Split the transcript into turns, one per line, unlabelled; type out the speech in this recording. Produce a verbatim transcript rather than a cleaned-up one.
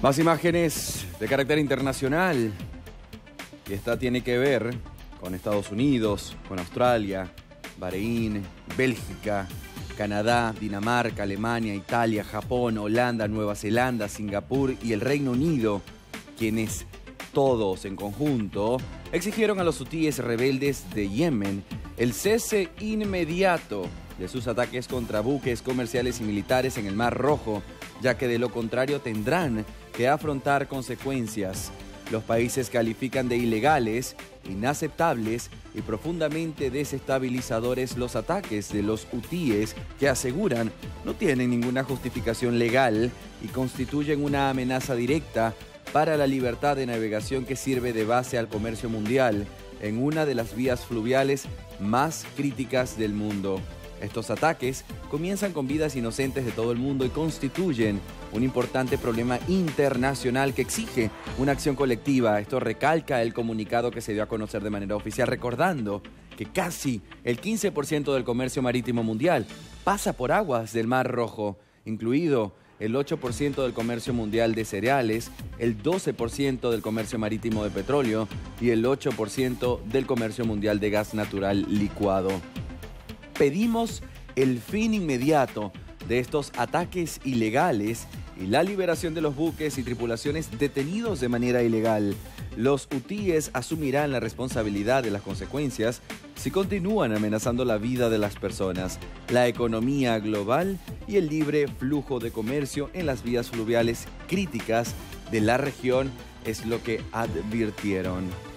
Más imágenes de carácter internacional. Y esta tiene que ver con Estados Unidos, con Australia, Bahrein, Bélgica, Canadá, Dinamarca, Alemania, Italia, Japón, Holanda, Nueva Zelanda, Singapur y el Reino Unido, quienes todos en conjunto exigieron a los hutíes rebeldes de Yemen el cese inmediato de sus ataques contra buques comerciales y militares en el Mar Rojo, ya que de lo contrario tendrán que afrontar consecuencias. Los países califican de ilegales, inaceptables y profundamente desestabilizadores los ataques de los hutíes, que aseguran no tienen ninguna justificación legal y constituyen una amenaza directa para la libertad de navegación que sirve de base al comercio mundial en una de las vías fluviales más críticas del mundo. Estos ataques comienzan con vidas inocentes de todo el mundo y constituyen un importante problema internacional que exige una acción colectiva. Esto recalca el comunicado que se dio a conocer de manera oficial, recordando que casi el quince por ciento del comercio marítimo mundial pasa por aguas del Mar Rojo, incluido el ocho por ciento del comercio mundial de cereales, el doce por ciento del comercio marítimo de petróleo y el ocho por ciento del comercio mundial de gas natural licuado. Pedimos el fin inmediato de estos ataques ilegales y la liberación de los buques y tripulaciones detenidos de manera ilegal. Los hutíes asumirán la responsabilidad de las consecuencias si continúan amenazando la vida de las personas, la economía global y el libre flujo de comercio en las vías fluviales críticas de la región, es lo que advirtieron.